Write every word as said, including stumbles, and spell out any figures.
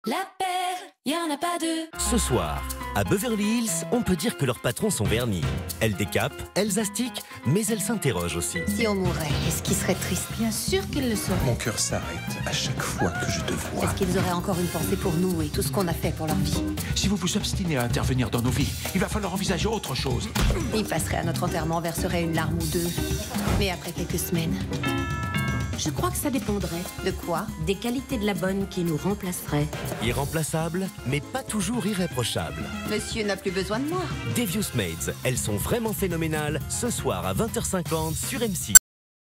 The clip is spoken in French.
La paire, y en a pas deux. Ce soir, à Beverly Hills, on peut dire que leurs patrons sont vernis. Elles décapent, elles astiquent, mais elles s'interrogent aussi. Si on mourait, est-ce qu'ils seraient tristes? Bien sûr qu'ils le sont. Mon cœur s'arrête à chaque fois que je te vois. Est-ce qu'ils auraient encore une pensée pour nous et tout ce qu'on a fait pour leur vie? Si vous vous obstinez à intervenir dans nos vies, il va falloir envisager autre chose. Ils passeraient à notre enterrement, verseraient une larme ou deux. Mais après quelques semaines... Je crois que ça dépendrait. De quoi? Des qualités de la bonne qui nous remplaceraient. Irremplaçables, mais pas toujours irréprochables. Monsieur n'a plus besoin de moi. Devious Maids, elles sont vraiment phénoménales, ce soir à vingt heures cinquante sur M six.